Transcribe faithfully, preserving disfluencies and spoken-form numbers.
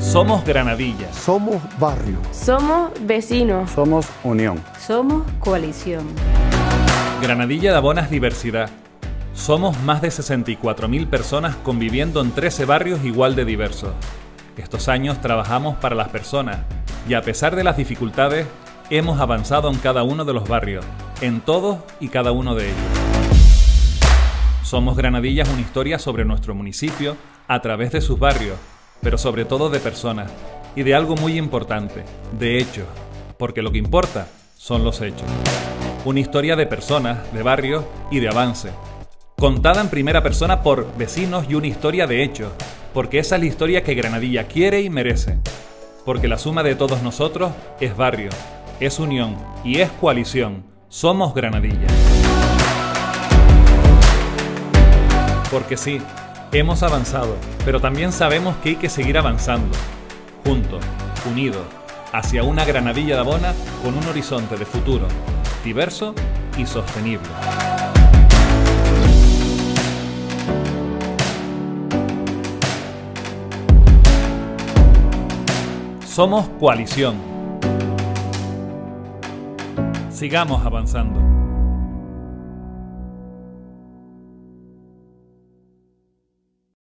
Somos Granadilla. Somos barrio. Somos vecinos. Somos unión. Somos coalición. Granadilla da Bona es diversidad. Somos más de sesenta y cuatro mil personas conviviendo en trece barrios igual de diversos. Estos años trabajamos para las personas y a pesar de las dificultades, hemos avanzado en cada uno de los barrios, en todos y cada uno de ellos. Somos Granadilla es una historia sobre nuestro municipio a través de sus barrios, pero sobre todo de personas y de algo muy importante, de hechos, porque lo que importa son los hechos. Una historia de personas, de barrios y de avance, contada en primera persona por vecinos y una historia de hechos, porque esa es la historia que Granadilla quiere y merece, porque la suma de todos nosotros es barrio, es unión y es coalición. Somos Granadilla. Porque sí, hemos avanzado, pero también sabemos que hay que seguir avanzando, juntos, unidos, hacia una Granadilla da Bona con un horizonte de futuro, diverso y sostenible. Somos coalición. Sigamos avanzando.